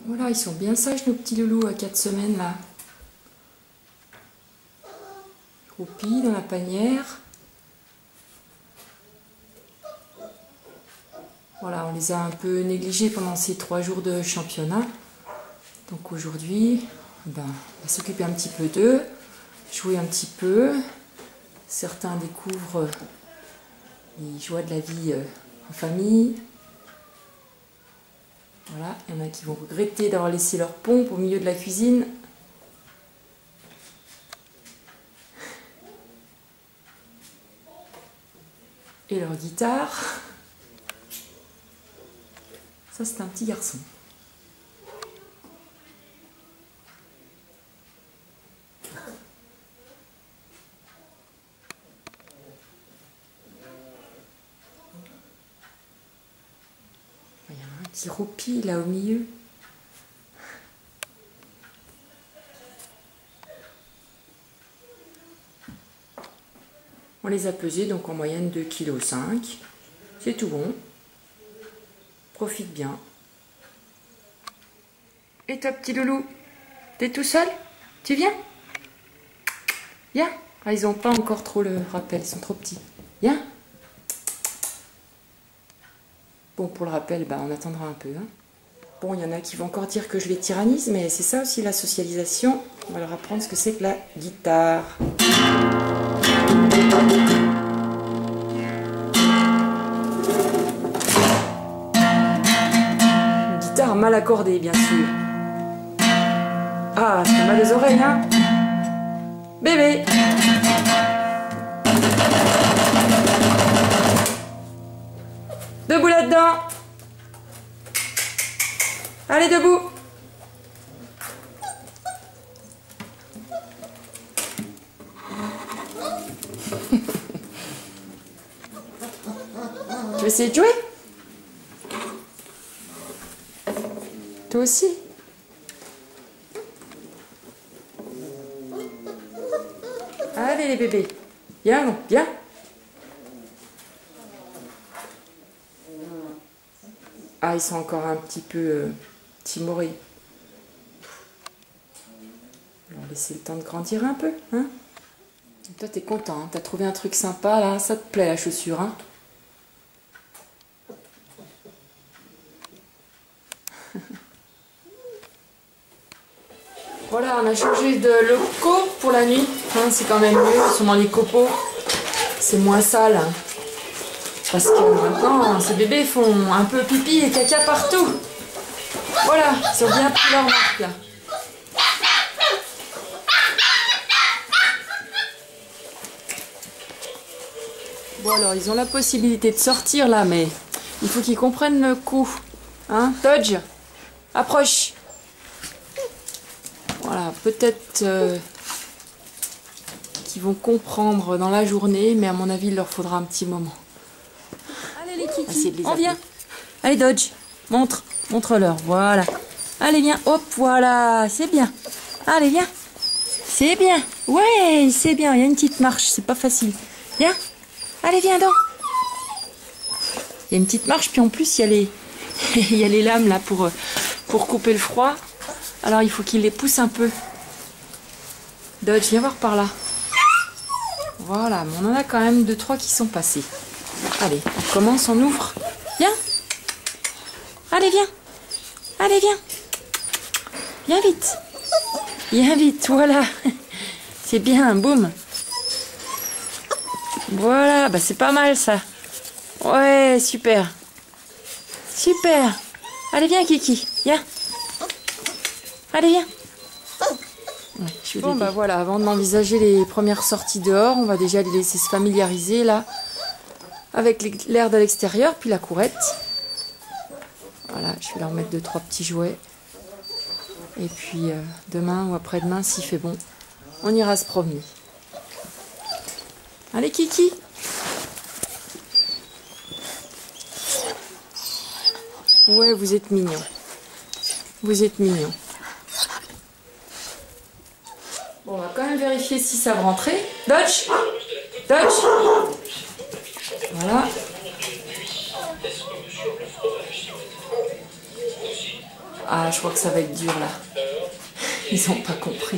Voilà, ils sont bien sages nos petits loulous à 4 semaines là. Croupis dans la panière. Voilà, on les a un peu négligés pendant ces 3 jours de championnat. Donc aujourd'hui, on va s'occuper un petit peu d'eux, jouer un petit peu. Certains découvrent les joies de la vie en famille. Voilà, il y en a qui vont regretter d'avoir laissé leur pompe au milieu de la cuisine. Et leur guitare. Ça, c'est un petit garçon. Il y a un petit roupi là au milieu. On les a pesés donc en moyenne 2,5 kg. C'est tout bon. Profite bien. Et toi petit loulou, t'es tout seul? Tu viens? Viens. Ah, ils n'ont pas encore trop le rappel, ils sont trop petits. Viens. Bon, pour le rappel, on attendra un peu. Hein. Bon, il y en a qui vont encore dire que je les tyrannise, mais c'est ça aussi la socialisation. On va leur apprendre ce que c'est que la guitare. Une guitare mal accordée, bien sûr. Ah, ça fait mal aux oreilles, hein? Bébé! Debout là-dedans! Allez, debout! Tu veux essayer de jouer? Toi aussi? Allez les bébés, viens, non, viens. Ah, ils sont encore un petit peu timorés. On va leur laisser le temps de grandir un peu, hein. Et toi, t'es content, hein, t'as trouvé un truc sympa, là, ça te plaît la chaussure, hein. Voilà, on a changé de locaux pour la nuit. Hein, c'est quand même mieux, ils sont dans les copeaux. C'est moins sale. Hein. Parce que maintenant, ces bébés font un peu pipi et caca partout. Voilà, ils ont bien pris leur marque là. Bon alors, ils ont la possibilité de sortir là, mais il faut qu'ils comprennent le coup. Hein, Dodge, approche. Voilà, peut-être qu'ils vont comprendre dans la journée, mais à mon avis, il leur faudra un petit moment. Allez les kikis, on vient. Allez Dodge, montre-leur, voilà. Allez viens, hop, voilà, c'est bien. Allez viens, c'est bien. Ouais, c'est bien, il y a une petite marche, c'est pas facile. Viens, allez viens donc. Il y a une petite marche, puis en plus, il y a les, il y a les lames là pour couper le froid. Alors il faut qu'il les pousse un peu. Dodge, viens voir par là. Voilà, mais on en a quand même 2-3 qui sont passés. Allez, on commence, on ouvre. Viens. Allez, viens. Allez, viens. Viens vite. Viens vite, voilà. C'est bien, boum. Voilà, bah c'est pas mal ça. Ouais, super. Super. Allez, viens Kiki, viens. Allez, viens. Ouais, bon, bah voilà, avant d'envisager les premières sorties dehors, on va déjà les laisser se familiariser là avec l'air de l'extérieur, puis la courette. Voilà, je vais leur mettre 2-3 petits jouets. Et puis demain ou après-demain, s'il fait bon, on ira se promener. Allez, Kiki. Ouais, vous êtes mignons. Vous êtes mignons. Bon, on va quand même vérifier si ça va rentrer. Dodge. Dodge. Voilà. Ah, je crois que ça va être dur là. Ils n'ont pas compris.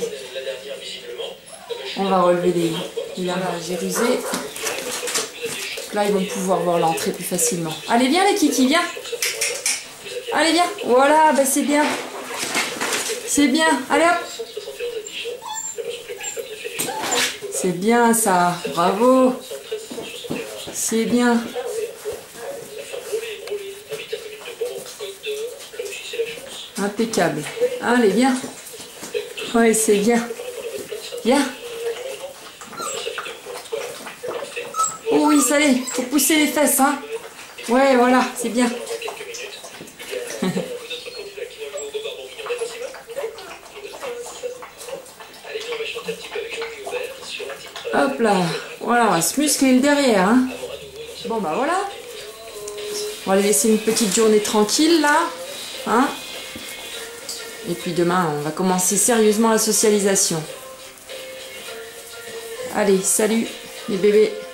On va relever les larmes. Voilà, j'ai rusé. Là, ils vont pouvoir voir l'entrée plus facilement. Allez, viens les kikis, viens. Allez, viens. Voilà, bah c'est bien. C'est bien. Allez, hop. C'est bien ça. Bravo. C'est bien. Impeccable. Allez, viens. Ouais, c'est bien. Viens. Oh oui, ça l'est. Faut pousser les fesses, hein. Ouais, voilà, c'est bien. Hop là. Voilà, on va se muscler le derrière, hein. Bon, bah voilà. On va les laisser une petite journée tranquille, là. Hein. Et puis demain, on va commencer sérieusement la socialisation. Allez, salut les bébés.